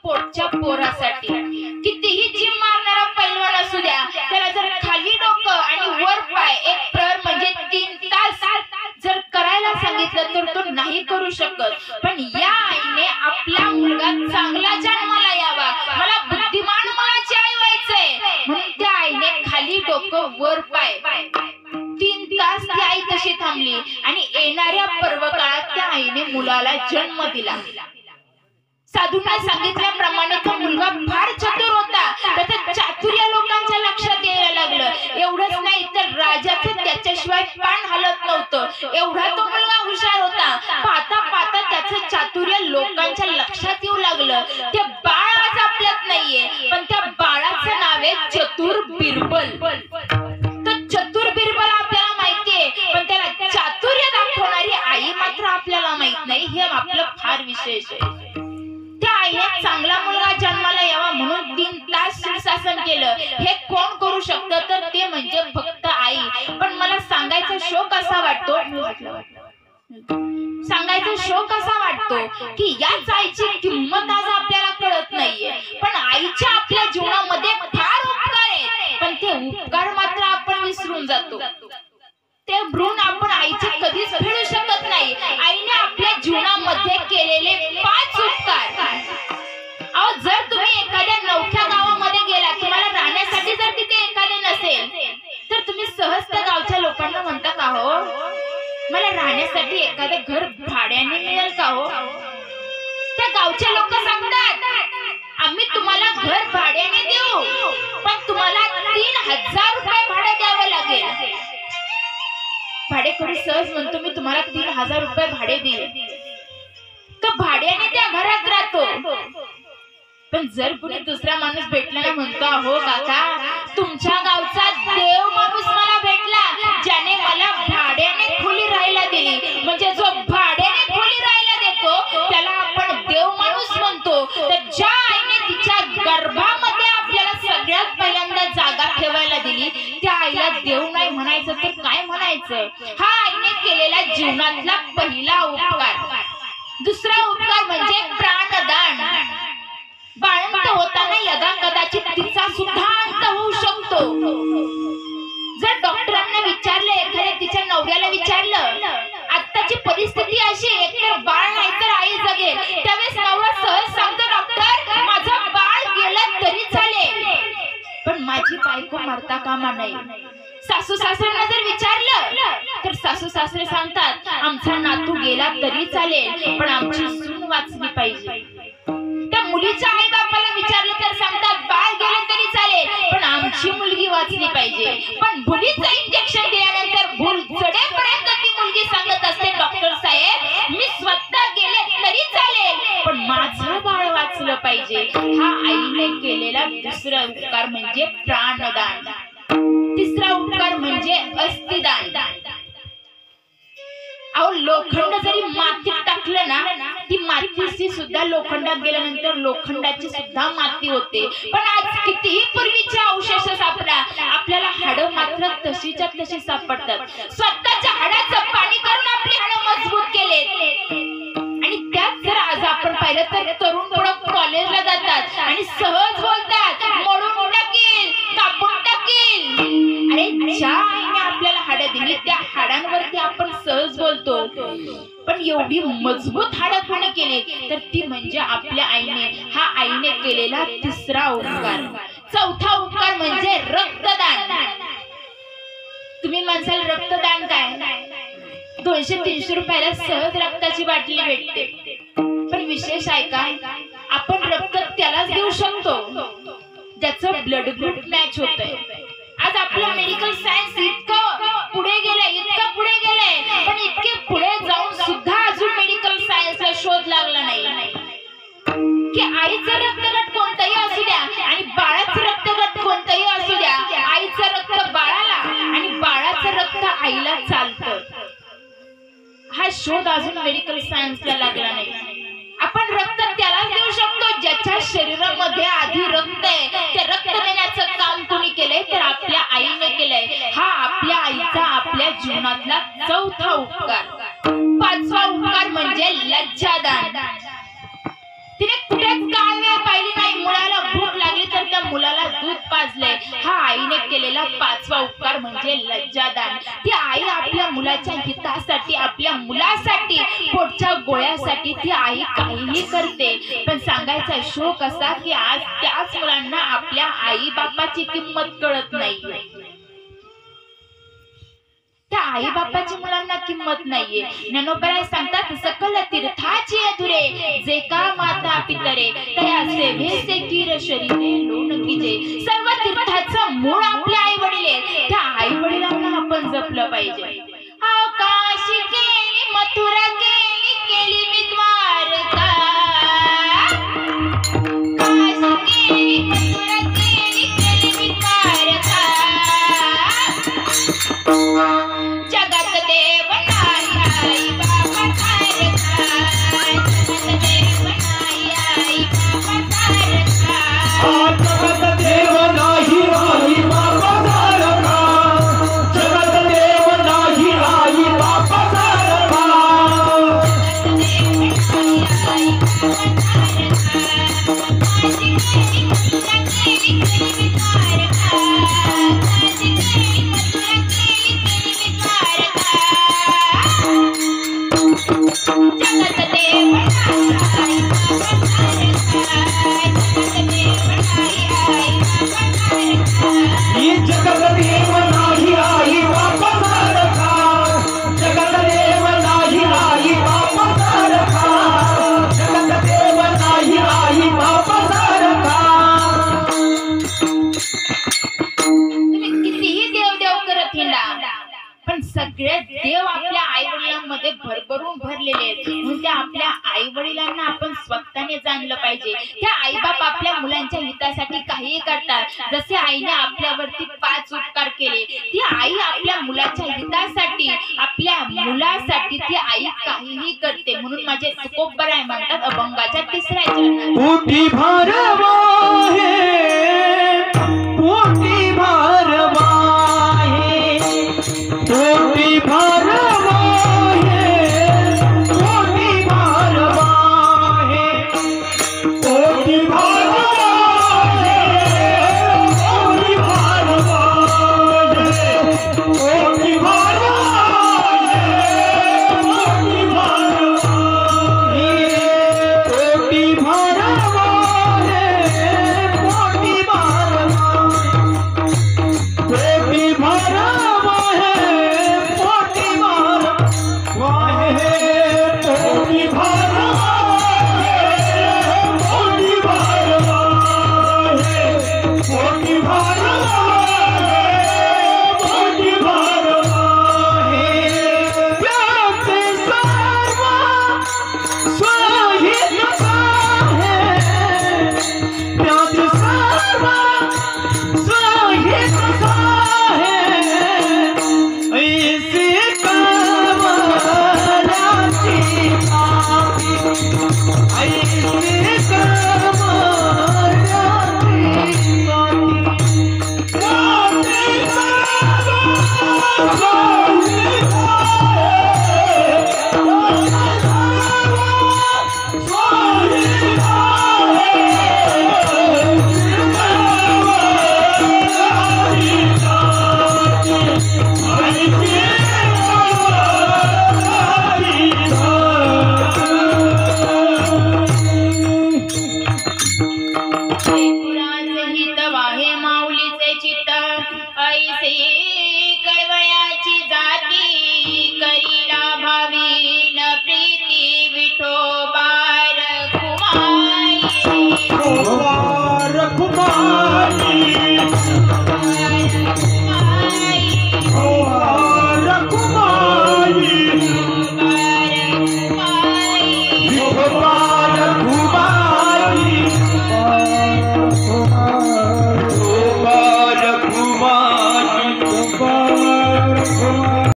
पोटच्या पोरासाठी. कितीही जिम मारणारा पैलवान असू द्या, त्याला जर खाली डोकं आणि वर पाय एक प्रहर म्हणजे 3 तास जर करायला सांगितलं तर तो नाही करू शकत. पण या आईने आपला मुलगा चांगला जन्माला यावा, मला बुद्धिमान मुलाची आई व्हायचंय म्हणून त्या आईने खाली डोकं वर पाय 3 तास ती आई तशी थांबली आणि येणाऱ्या पर्व काळात त्या आईने मुलाला जन्म दिला. साधूंना सांगितल्याप्रमाणे तो मुलगा फार चतुर होता. त्याचं चातुर्य लोकांच्या लक्षात यायला लागलं. एवढंच नाही तर राजाचं त्याच्याशिवाय पान हलत नव्हतं, एवढा तो मुलगा हुशार होता. पाहता पाहता त्याचं चातुर्य लोकांच्या लक्षात येऊ लागलं. ते बाळ आज आपल्यात नाहीये, पण त्या बाळाचं नाव आहे चतुर बिरबल. तर चतुर बिरबल आपल्याला माहितीये, पण त्याला चातुर्य दाखवणारी आई मात्र आपल्याला माहित नाही. हे आपलं फार विशेष आहे. त्या आईने चांगला मुलगा जन्माला यावा म्हणून 3 तास शीर्षासन केलं. हे कोण करू शकतं तर ते म्हणजे फक्त आई. पण मला सांगायचा शौक असा वाटतो की याच आईची किंमत आज आपल्याला कळत नाहीये. पण आईच्या आपल्या जीवनामध्ये फार उपकार आहेत, पण ते उपकार मात्र आपण विसरून जातो. ते ऋण आपण आईचे कधीच फेडू शकत नाही. आईने आपल्या जीवनामध्ये केलेले 5 उपकार. अहो, जर तुम्ही एखाद्या नवख्या गावामध्ये गेला, तुम्हाला राहण्यासाठी जर तिथे एखादे नसेल तर तुम्ही सहज त्या गावच्या लोकांना म्हणता का हो मला राहण्यासाठी एखादे घर भाड्याने मिळेल का हो? त्या गावचे लोक सांगतात आम्ही तुम्हाला घर भाड्याने देऊ, पण तुम्हाला 3000 रुपये भाडे द्यावे लागेल. भाडेकरू सहज म्हणतो मी तुम्हाला 3000 रुपये भाडे देईल. तो भाड्याने त्या घरात राहतो. पण जर कुणी दुसरा माणूस भेटला ना, म्हणतो हो काका तुमच्या गावचा देव माणूस मला भेटला ज्याने मला भाड्याने खोली राहायला दिली. म्हणजे जो भाड्याने खोली राहायला देतो त्याला आपण देव माणूस म्हणतो. तर ज्या आईने तिच्या गर्भामध्ये आपल्याला सगळ्यात पहिल्यांदा जागा ठेवायला दिली त्या आईला देव नाही म्हणायचं तर काय म्हणायचं? हा आईने केलेला जीवनातला पहिला उपकार. दुसरा उपकार म्हणजे प्राणदान. बाळंत होताना यदा कदाचित तिचा सुद्धा अंत होऊ शकतो. जर डॉक्टरांना विचारलं, एखाद्या तिच्या नवऱ्याला विचारलं आत्ताची परिस्थिती अशी एकतर बाळ नाही तर आई जगेल, त्यावेळेस नवरा सहज सांगतो डॉक्टर माझं बाळ गेलं तरी चालेल पण माझी बायको मरता कामा नाही. सासू सासऱ्यांना जर विचारलं तर सासू सासरे सांगतात आमचा नातू गेला तरी चालेल पण आमची सून वाचली पाहिजे. त्या मुलीच्या आई बापाला विचारलं तर सांगतात बाळ गेलं तरी चालेल पण आमची मुलगी वाचली पाहिजे. पण मुलीचं इंजेक्शन दिल्यानंतर भूल चढेपर्यंत ती मुलगी सांगत असते डॉक्टर साहेब मी स्वतः गेले तरी चालेल पण माझं बाळ वाचलं पाहिजे. हा आईने केलेला दुसरा उपकार म्हणजे प्राणदान. तिसरा उपकार म्हणजे अस्थिदान. अहो, लोखंड जरी मातीत टाकलं ना ती मातीची सुद्धा लोखंडात गेल्यानंतर लोखंडाची सुद्धा माती होते. पण आज कितीही पूर्वीचे अवशेष सापडा आपल्याला हाडं मात्र तशीच्या तशी सापडतात. स्वतःच्या हाडाचं पाणी करून आपली हाडं मजबूत केलेत. आणि त्यात जर आज आपण पाहिलं तर तरुण मुलं कॉलेजला जातात आणि सहज बोलतात मोडून टाकील कापून टाकील. अरे ज्या आईने आपल्याला हाडं दिली त्या हाडांवरती आपण सहज बोलतो पण एवढी मजबूत हाडं कोणी केली तर ती म्हणजे आपल्या आईने. हा आईने केलेला तिसरा उपकार. चौथा उपकार म्हणजे रक्तदान. तुम्ही म्हणसाल रक्तदान काय? 200-300 रुपयाला सहज रक्ताची बाटली भेटते. पण विशेष आहे काय आपण रक्त त्यालाच देऊ शकतो ज्याचं ब्लड ग्रुप मॅच होतंय. आज आपलं मेडिकल सायन्स इतकं पुढे गेलंय पण इतके पुढे जाऊन सुद्धा अजून मेडिकल सायन्सला शोध लागला नाही की आईचं रक्तगट कोणतंही असू द्या आणि बाळाचं रक्तगट कोणतंही असू द्या आईचं रक्त बाळाला आणि बाळाचं रक्त आईला चालतं. हा शोध अजून मेडिकल सायन्सला लागला नाही. आपण रक्त त्यालाच देऊ शकतो ज्याच्या शरीरामध्ये आधी रक्त आहे. ते रक्त देण्याचं काम कोणी केलंय तर आपल्या आईने केलंय. हा आपल्या आईचा आपल्या जीवनातला चौथा उपकार. पाचवा उपकार म्हणजे लज्जादान. तिने कुठेच काय वेळ पाजलंय, हा आईने केलेला 5वा उपकार म्हणजे लज्जादान. ती आई आपल्या मुलाच्या हितासाठी, आपल्या मुलासाठी, पोटच्या गोळ्यासाठी ती आई काहीही करते. पण सांगायचा शोक असा की आज त्याच मुलांना आपल्या आई बापाची किंमत कळत नाहीये. त्या आई बापाची मुलांना किंमत नाहीये. ज्ञानोबराय सांगतात, सकल तीर्थाची अधुरे जे का माता पितरे तया सेवेचे कीर शरीरे लोण कीजे. सर्व तीर्थाचं मूळ आपले आई वडील आहेत. त्या आई वडिलांना आपण जपलं पाहिजे. काशी केली, मथुरा केली, केली मी द्वारका. काशी केली, मथुरा केली, केली मी द्वारका. जगत देव नाही आई बाबा सारखा. जगत देव नाही आई बाबा सारखा. जगत देव नाही आई बाबा सारखा. जगत देव नाही आई बाबा सारखा. जगत देव नाही आई बाबा सारखा. काशी केली, मथुरा केली, केली मी द्वारका. काशी केली, मथुरा केली, केली मी द्वारका. जगत देव नाही आई बाबा सारखा. जगत देव नाही आई बाबा सारखा. ही जगत देव नाही आई बाबा सारखा. जगत देव नाही आई बाबा सारखा. जगत देव नाही आई बाबा सारखा. तुम्ही कितीही देव देव करत हिंडा, पण सगळे देव आपल्या आई वडिलांमध्ये भरभरून भरलेले आहेत. म्हणून त्या आपल्या आई वडिलांना आपण स्वतःने जाणलं पाहिजे. त्या आई बाप आपल्या मुलांच्या हितासाठी काहीही करतात. जसे आईने आपल्यावरती 5 उपकार केले, ती आई आपल्या मुलाच्या हितासाठी, आपल्या मुलासाठी ती आई काहीही करते. म्हणून माझे तुकोबराय म्हणतात अभंगाच्या 3ऱ्या चरणात, उठी भारवा